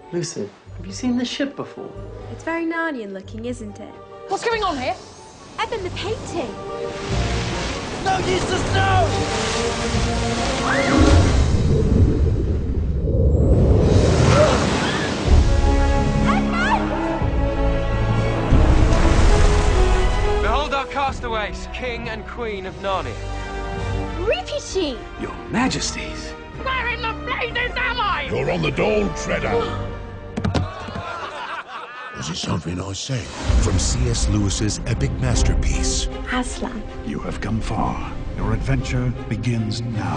Lucy, have you seen this ship before? It's very Narnian looking, isn't it? What's going on here? Evan, the painting! No use to snow! Behold our castaways, King and Queen of Narnia. Rikishi! Your Majesties. Where in the blazes am I? You're on the Dawn Treader. Was it something I said? From C.S. Lewis's epic masterpiece, Aslan. You have come far. Your adventure begins now.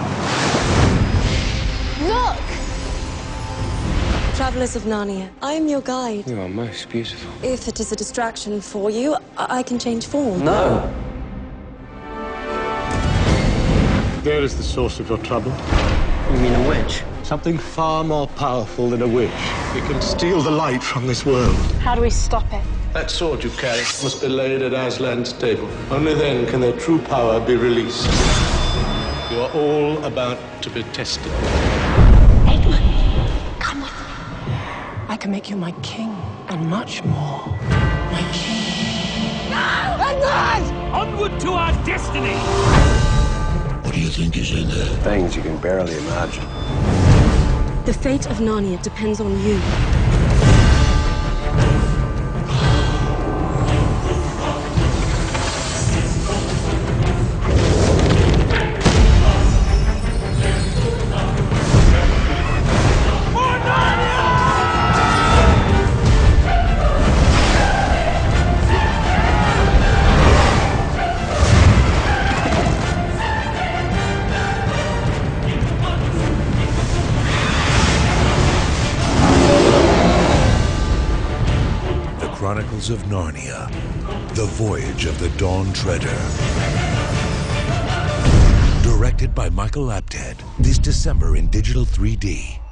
Look! Travelers of Narnia, I am your guide. You are most beautiful. If it is a distraction for you, I can change form. No. There is the source of your trouble. You mean a witch? Something far more powerful than a witch. It can steal the light from this world. How do we stop it? That sword you carry must be laid at Aslan's table. Only then can their true power be released. You are all about to be tested. Edward, come with me. I can make you my king and much more. My king. No! Edward! Onward to our destiny! What do you think is in there? things you can barely imagine. The fate of Narnia depends on you. Chronicles of Narnia, The Voyage of the Dawn Treader. Directed by Michael Apted, this December in digital 3D.